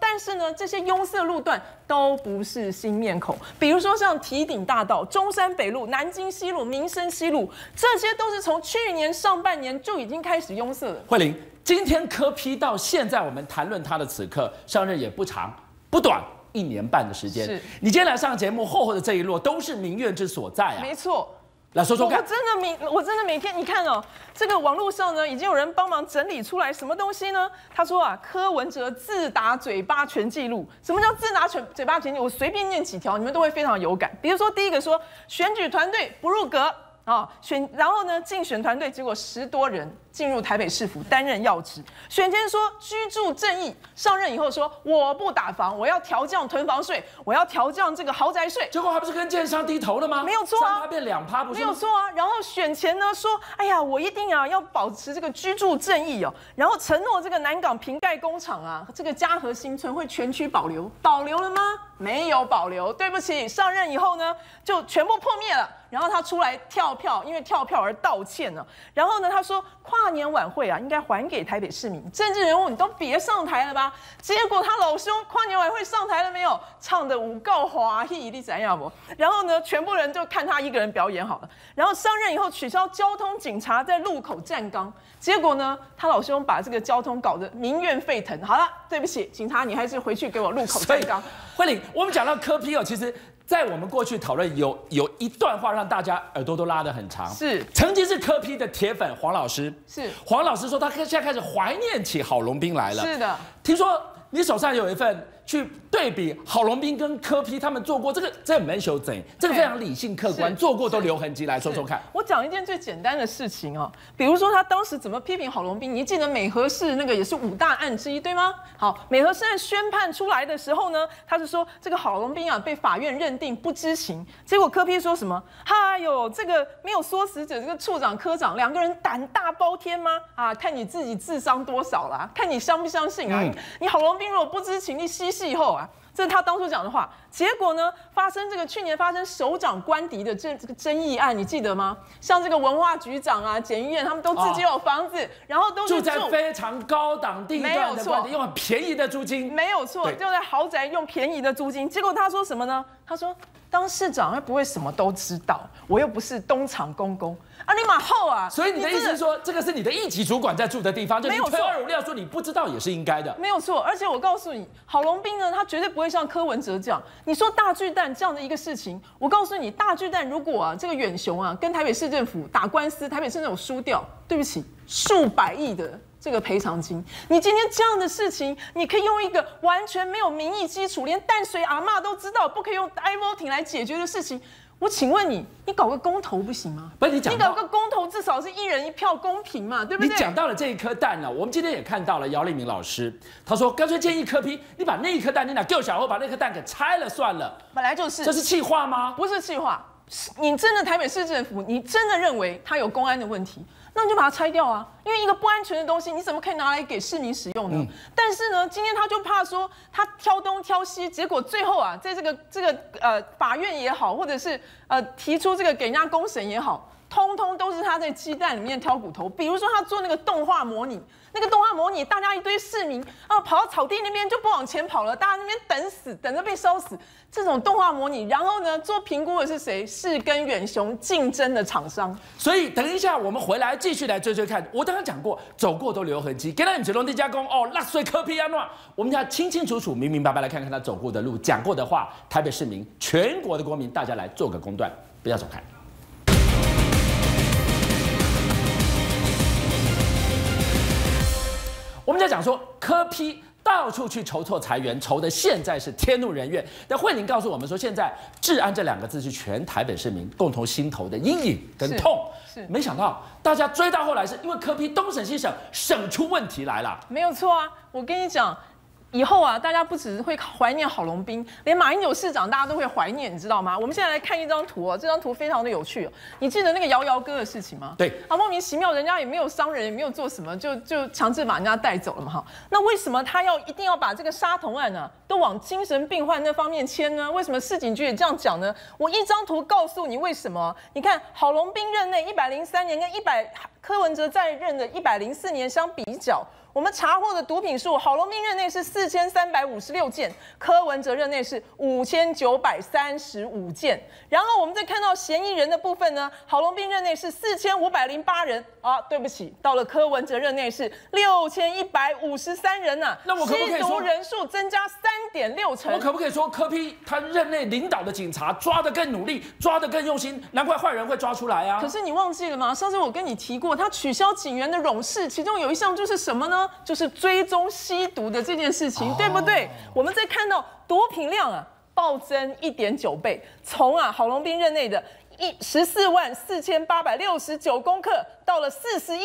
但是呢，这些拥塞路段都不是新面孔，比如说像堤顶大道、中山北路、南京西路、民生西路，这些都是从去年上半年就已经开始拥塞了。 慧玲，今天柯 P 到现在我们谈论他的此刻上任也不长不短，1年半的时间。 是你今天来上节目，厚厚的这一摞都是民怨之所在啊。 没错。 来说说看， 我真的每天，你看哦，这个网络上呢，已经有人帮忙整理出来什么东西呢？他说啊，柯文哲自打嘴巴全记录。什么叫自打嘴巴全记录？我随便念几条，你们都会非常有感。比如说第一个说，选举团队不入阁啊，然后呢，竞选团队结果10多人进入台北市府担任要职。选前说居住正义，上任以后说我不打房，我要调降囤房税，我要调降这个豪宅税。 结果还不是跟建商低头了吗？ 没有错啊 3%变2%，不是没有错啊。然后选前呢说，哎呀，我一定啊要保持这个居住正义哦，然后承诺这个南港瓶盖工厂啊，这个嘉禾新村会全区保留，保留了吗？没有保留，对不起，上任以后呢就全部破灭了。然后他出来跳票，因为跳票而道歉了。然后呢，他说跨年晚会啊应该还给台北市民，政治人物你都别上台了吧。结果他老兄跨年晚会上台了没有？唱的有够华丽，你怎样不？然后呢，全部人就看他一个人表演好了。然后上任以后取消交通警察在路口站岗，结果呢，他老兄把这个交通搞得民怨沸腾。好了，对不起，警察你还是回去给我路口站岗。 慧玲，我们讲到柯 P 哦，其实在我们过去讨论有一段话让大家耳朵都拉得很长， 是曾经是柯 P 的铁粉黄老师， 是黄老师说他现在开始怀念起郝龙斌来了。 是的， 听说你手上有一份去对比郝龙斌跟柯 P 他们做过这很 mental 这个非常理性客观，做过都留痕迹，来说说看。 我讲一件最简单的事情哦，比如说他当时怎么批评郝龙斌，你记得美和市那个也是5大案之一，对吗？好，美和市案宣判出来的时候呢，他是说这个郝龙斌啊被法院认定不知情，结果柯 P 说什么？哎呦，这个没有说死者，这个处长科长2个人胆大包天吗？啊，看你自己智商多少啦，看你相不相信啊？你郝龙斌如果不知情，你嬉戏以后啊。这是他当初讲的话，结果呢，去年发生首长官邸的这个争议案，你记得吗？像这个文化局长啊、检议院，他们都自己有房子，然后都是住在非常高档地段的官邸，用很便宜的租金， 没有错，就在豪宅用便宜的租金。结果他说什么呢？他说当市长不会什么都知道，我又不是东厂公公啊，你马后啊！ 所以你的意思是说，这个是你的一级主管在住的地方，就你推256说你不知道也是应该的， 没有错。而且我告诉你，郝龙斌呢，他绝对不会像柯文哲这样。你说大巨蛋这样的一个事情，我告诉你，大巨蛋如果啊这个远雄啊跟台北市政府打官司，台北市政府输掉，对不起，数百亿的这个赔偿金。你今天这样的事情，你可以用一个完全没有民意基础，连淡水阿嬷都知道不可以用 voting 来解决的事情。我请问你，你搞个公投不行吗？ 不是你搞个公投，至少是1人1票公平嘛，对不对？ 你讲到了这一颗蛋呢，我们今天也看到了姚立明老师，他说干脆建议柯 P，你把那一颗蛋，你拿给我小后把那颗蛋给拆了算了。 本来就是， 这是气话吗？ 不是气话，你真的台北市政府，你真的认为它有公安的问题？那你就把它拆掉啊！因为一个不安全的东西，你怎么可以拿来给市民使用呢？但是呢，今天他就怕说他挑东挑西，结果最后啊，在这个法院也好，或者是提出这个给人家公审也好，通通都是他在鸡蛋里面挑骨头。比如说他做那个动画模拟，大家一堆市民啊跑到草地那边就不往前跑了，大家那边等死，等着被烧死。这种动画模拟，然后呢做评估的是谁？是跟远雄竞争的厂商。 所以等一下我们回来继续来追追看。我刚刚讲过，走过都留痕迹。给到你水龙地加工哦，纳税柯 P 安诺，我们要清清楚楚、明明白白来看看他走过的路、讲过的话。台北市民、全国的国民，大家来做个公断，不要走开。我们在讲说柯 P 到处去筹措财源，筹的现在是天怒人怨。但慧玲告诉我们说，现在治安这2个字是全台北市民共同心头的阴影跟痛。是，没想到大家追到后来，是因为柯 P 东省西省省出问题来了。 没有错啊，我跟你讲。以后啊，大家不只会怀念郝龙斌，连马英九市长大家都会怀念，你知道吗？我们现在来看一张图哦，这张图非常的有趣哦。你记得那个瑶瑶哥的事情吗？ 对啊，莫名其妙，人家也没有伤人，也没有做什么，就强制把人家带走了嘛哈。那为什么他一定要把这个杀童案呢，都往精神病患那方面牵呢？为什么市警局也这样讲呢？我一张图告诉你为什么。你看郝龙斌任内103年跟柯文哲在任的104年相比较，我们查获的毒品数，郝龙斌任内是4356件，柯文哲任内是5935件。然后我们再看到嫌疑人的部分呢，郝龙斌任内是4508人啊，对不起，到了柯文哲任内是6153人呐、啊。 那我可不可以说吸毒人数增加3.6成？ 我可不可以说柯 P 他任内领导的警察抓得更努力，抓得更用心，难怪坏人会抓出来啊？ 可是你忘记了吗？上次我跟你提过，他取消警员的冗事，其中有一项就是什么呢？就是追踪吸毒的这件事情，对不对？我们再看到毒品量啊暴增1.9倍，从郝龙斌任内的144869公克，到了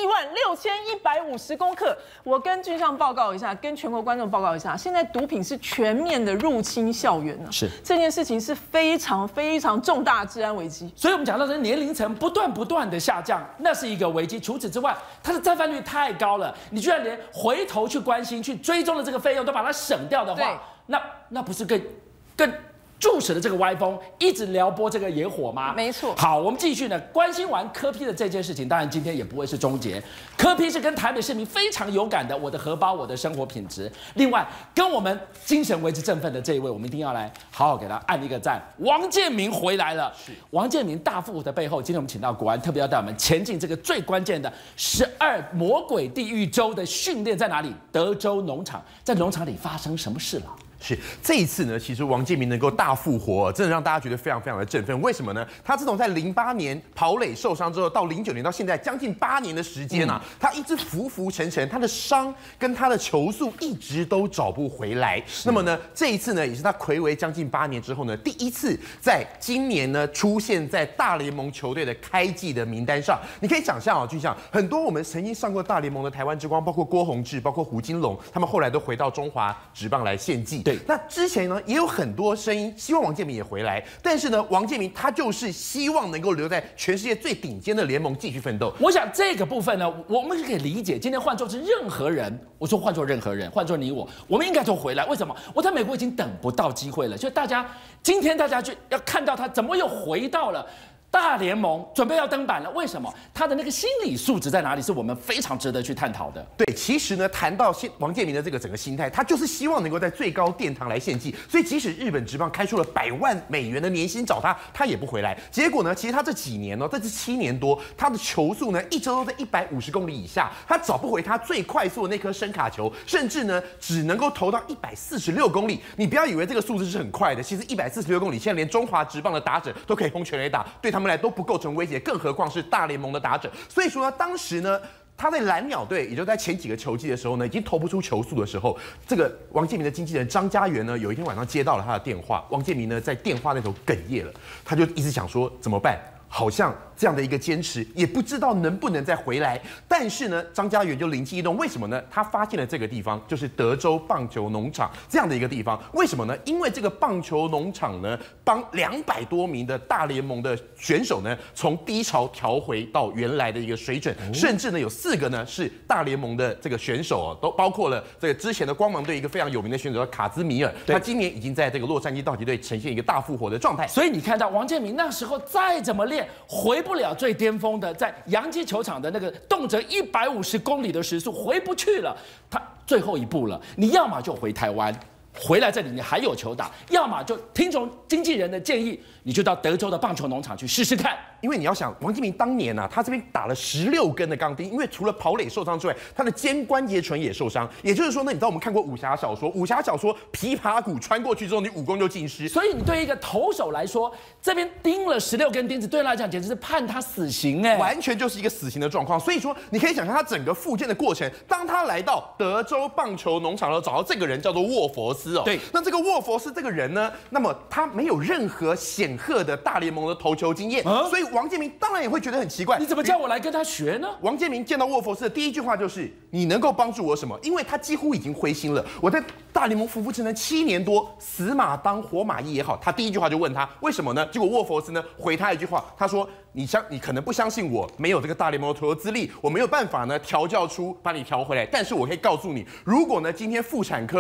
416150公克。我跟俊相报告一下，跟全国观众报告一下，现在毒品是全面的入侵校园了， 是这件事情是非常非常重大的治安危机。 所以我们讲到的年龄层不断的下降，那是一个危机。除此之外，它的再犯率太高了，你居然连回头去关心、去追踪的这个费用都把它省掉的话，那不是更注视的这个歪风，一直撩拨这个野火吗？ 没错。 好，我们继续呢，关心完柯 P 的这件事情，当然今天也不会是终结。柯 P 是跟台北市民非常有感的，我的荷包，我的生活品质。另外，跟我们精神为之振奋的这一位，我们一定要来好好给他按一个赞。王建民回来了。王建民大复活的背后，今天我们请到国安特别要带我们前进这个最关键的12魔鬼地狱州的训练在哪里？德州农场，在农场里发生什么事了？ 是这一次呢，其实王建民能够大复活，真的让大家觉得非常非常的振奋。为什么呢？他自从在08年跑垒受伤之后，到09年到现在将近8年的时间啊，他一直浮浮沉沉，他的伤跟他的球速一直都找不回来。那么呢，这一次呢，也是他睽违将近8年之后呢，第一次在今年呢出现在大联盟球队的开季的名单上。你可以想象啊，就像很多我们曾经上过大联盟的台湾之光，包括郭泓志，包括胡金龙，他们后来都回到中华职棒来献技。对，那之前呢也有很多声音希望王建民也回来，但是呢，王建民他就是希望能够留在全世界最顶尖的联盟继续奋斗。 我想这个部分呢，我们可以理解。今天换作是任何人，我说换作任何人，换作你我们应该都回来。为什么？我在美国已经等不到机会了，就今天大家就要看到他怎么又回到了大联盟，准备要登板了。为什么？他的那个心理素质在哪里？是我们非常值得去探讨的。 对，其实呢，谈到王建民的这个整个心态，他就是希望能够在最高殿堂来献技。所以即使日本职棒开出了100万美元的年薪找他，他也不回来。结果呢，其实他这几年这7年多，他的球速呢一直都在150公里以下，他找不回他最快速的那颗伸卡球，甚至呢只能够投到146公里。你不要以为这个数字是很快的，其实146公里现在连中华职棒的打者都可以轰全垒打，对他们来都不构成威胁，更何况是大联盟的打者。所以说呢，当时呢，他在蓝鸟队，也就在前几个球季的时候呢，已经投不出球速的时候，这个王建民的经纪人张家元呢，有一天晚上接到了他的电话，王建民呢在电话那头哽咽了，他就一直想说怎么办。好像这样的一个坚持，也不知道能不能再回来。但是呢，张家元就灵机一动，为什么呢？他发现了这个地方，就是德州棒球农场这样的一个地方。为什么呢？因为这个棒球农场呢，帮200多名的大联盟的选手呢，从低潮调回到原来的一个水准，甚至呢有4个呢是大联盟的这个选手都包括了这个之前的光芒队一个非常有名的选手叫卡兹米尔，他今年已经在这个洛杉矶道奇队呈现一个大复活的状态。 所以你看到王建民那时候再怎么练，回不了最巅峰的，在洋基球场的那个动辄150公里的时速，回不去了。他最后一步了，你要么就回台湾，回来这里你还有球打，要么就听从经纪人的建议，你就到德州的棒球农场去试试看。 因为你要想，王建民当年啊，他这边打了16根的钢钉，因为除了跑垒受伤之外，他的肩关节唇也受伤。也就是说呢，你知道我们看过武侠小说，琵琶骨穿过去之后，你武功就尽失。 所以你对一个投手来说，这边钉了16根钉子，对他来讲简直是判他死刑哎， 完全就是一个死刑的状况。所以说，你可以想象他整个复健的过程。当他来到德州棒球农场的时候，找到这个人叫做沃佛斯哦。 对， 那这个沃佛斯这个人呢，那么他没有任何显赫的大联盟的投球经验，所以王建民当然也会觉得很奇怪， 你怎么叫我来跟他学呢？ 王建民见到沃佛斯的第一句话就是：“你能够帮助我什么？”因为他几乎已经灰心了。我在大联盟浮浮沉沉7年多，死马当活马医也好，他第一句话就问他为什么呢？结果沃佛斯呢回他一句话，他说：“你可能不相信我，没有这个大联盟的投球资历，我没有办法呢调教出把你调回来。但是我可以告诉你，如果呢今天妇产科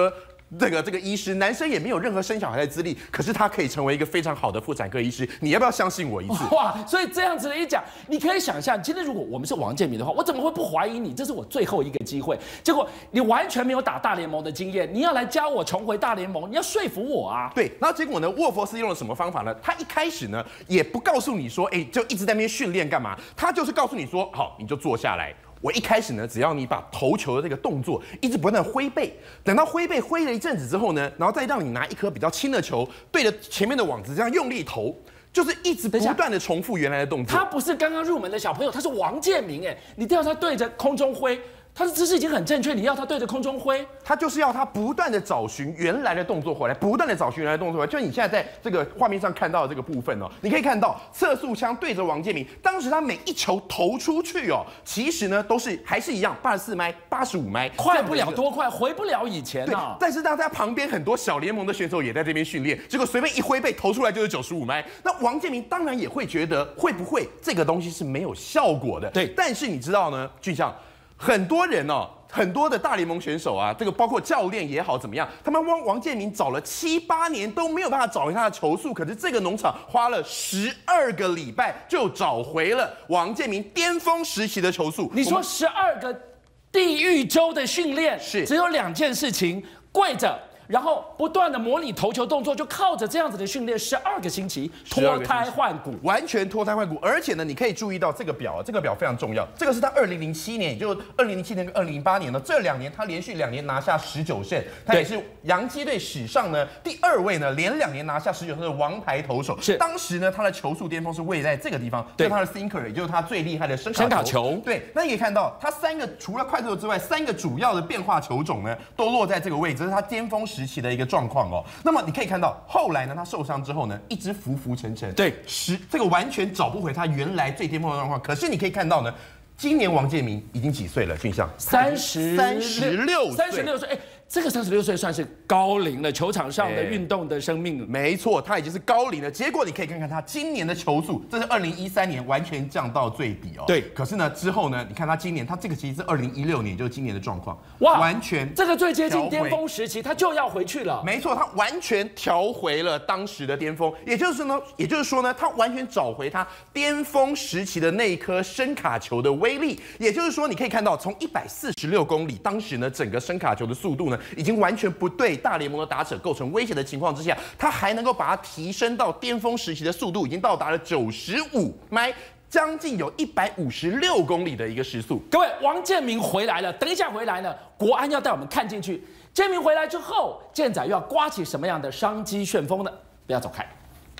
这个医师，男生也没有任何生小孩的资历，可是他可以成为一个非常好的妇产科医师。你要不要相信我一次？ 哇！所以这样子的一讲，你可以想象，今天如果我们是王建民的话，我怎么会不怀疑你？这是我最后一个机会。结果你完全没有打大联盟的经验，你要来教我重回大联盟，你要说服我啊！ 对，然后结果呢，沃佛斯用了什么方法呢？他一开始呢也不告诉你说，就一直在那边训练干嘛？他就是告诉你说，好，你就坐下来。我一开始呢，只要你把投球的这个动作一直不断的挥背，等到挥背挥了一阵子之后呢，然后再让你拿一颗比较轻的球对着前面的网子这样用力投，就是一直不断的重复原来的动作。 他不是刚刚入门的小朋友，他是王建民哎，你要他对着空中挥。他的姿势已经很正确，你要他对着空中挥， 他就是要他不断的找寻原来的动作回来，不断的找寻原来的动作回来。就你现在在这个画面上看到的这个部分哦，你可以看到测速枪对着王建民，当时他每一球投出去哦，其实呢都是还是一样84迈、85迈， 快不了多快，回不了以前啊。 但是大家旁边很多小联盟的选手也在这边训练，结果随便一挥背投出来就是95迈。那王建民当然也会觉得会不会这个东西是没有效果的？ 对， 但是你知道呢，俊相，很多人哦。很多的大联盟选手啊，这个包括教练也好怎么样，他们王建民找了7、8年都没有办法找回他的球速，可是这个农场花了12个礼拜就找回了王建民巅峰时期的球速。 你说12个地狱周的训练是只有2件事情：跪着。然后不断的模拟投球动作，就靠着这样子的训练，12个星期脱胎换骨， 完全脱胎换骨。而且呢，你可以注意到这个表，这个表非常重要。这个是他2007年，也就是2007年跟2008年呢，这2年他连续2年拿下19胜，他也是洋基队史上呢第2位呢，连2年拿下19胜的王牌投手。 是当时呢，他的球速巅峰是位在这个地方， 对， 他的 sinker， 也就是他最厉害的伸卡球。对，那你可以看到，他3个除了快速球之外，3个主要的变化球种呢，都落在这个位置，这是他巅峰时期的一个状况哦。那么你可以看到，后来呢，他受伤之后呢，一直浮浮沉沉， 对， 这个完全找不回他原来最巅峰的状况。可是你可以看到呢，今年王建民已经几岁了？俊相 36岁，这个36岁算是高龄了，球场上的运动的生命。 没错，他已经是高龄了。结果你可以看看他今年的球速，这是2013年完全降到最低哦。 对， 可是呢，之后呢，你看他今年，他这个其实是2016年，就是今年的状况， 哇， 完全这个最接近巅峰时期，他就要回去了。 没错，他完全调回了当时的巅峰，也就是说呢，他完全找回他巅峰时期的那一颗伸卡球的威力。也就是说，你可以看到从146公里，当时呢整个伸卡球的速度呢，已经完全不对大联盟的打者构成威胁的情况之下，他还能够把它提升到巅峰时期的速度，已经到达了95迈。将近有156公里的一个时速。 各位，王建民回来了，等一下回来呢，国安要带我们看进去。建民回来之后，健仔又要刮起什么样的商机旋风呢？不要走开。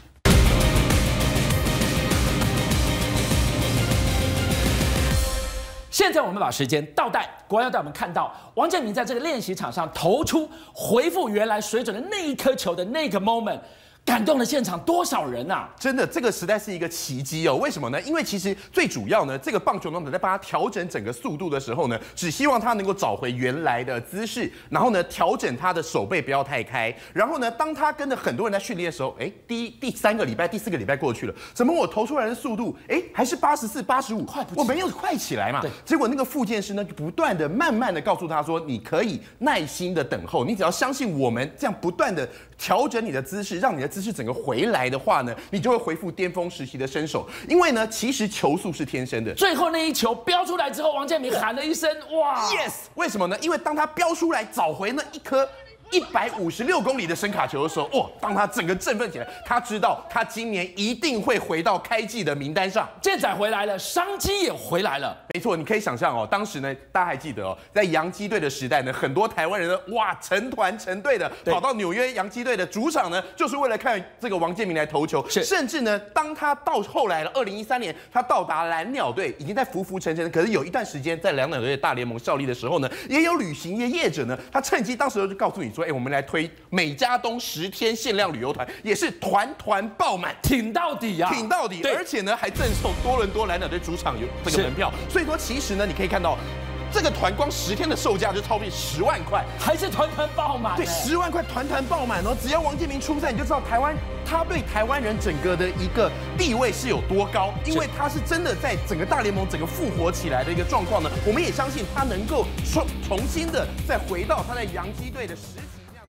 现在我们把时间倒带，国安要带我们看到王建民在这个练习场上投出恢复原来水准的那一颗球的那个 moment。感动了现场多少人啊！ 真的，这个实在是一个奇迹哦。为什么呢？因为其实最主要呢，这个棒球农场在帮他调整整个速度的时候呢，只希望他能够找回原来的姿势，然后呢，调整他的手背不要太开。然后呢，当他跟着很多人在训练的时候，第3个礼拜、第4个礼拜过去了，怎么我投出来的速度，还是84、85， 快不起， 我没有快起来嘛？对。结果那个复健师呢，就不断的、慢慢的告诉他说，你可以耐心的等候，你只要相信我们，这样不断的调整你的姿势，让你的姿势整个回来的话呢，你就会恢复巅峰时期的身手。因为呢，其实球速是天生的。 最后那一球飙出来之后，王建民喊了一声“哇 ，yes”！ 为什么呢？因为当他飙出来找回那一颗156公里的伸卡球的时候，当他整个振奋起来，他知道他今年一定会回到开季的名单上。 健仔回来了，商机也回来了。 没错，你可以想象当时呢，大家还记得在洋基队的时代呢，很多台湾人呢，成团成队的跑到纽约洋基队的主场呢，就是为了看这个王建民来投球。甚至呢，当他到后来了2013年，他到达蓝鸟队，已经在浮浮沉沉。可是有一段时间在蓝鸟队的大联盟效力的时候呢，也有旅行业业者呢，他趁机当时就告诉你说，我们来推美加东10天限量旅游团，也是团爆满， 挺到底啊， 挺到底。而且呢，还赠送多伦多蓝鸟队主场有这个门票。所以说，其实呢，你可以看到。这个团光10天的售价就超过10万块， 还是团爆满。 对，10万块团爆满哦！只要王建民出赛，你就知道他对台湾人整个的一个地位是有多高，因为他是真的在整个大联盟整个复活起来的一个状况呢。我们也相信他能够重新的再回到他在洋基队的时期。